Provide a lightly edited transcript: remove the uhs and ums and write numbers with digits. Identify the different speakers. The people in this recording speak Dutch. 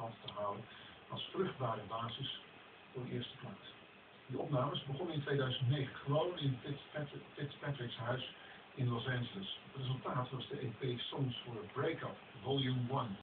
Speaker 1: hand te houden als vruchtbare basis voor de eerste plaat. Die opnames begonnen in 2009 gewoon in Fitzpatrick's huis in Los Angeles. Het resultaat was de EP Songs for a Breakup, Volume 1.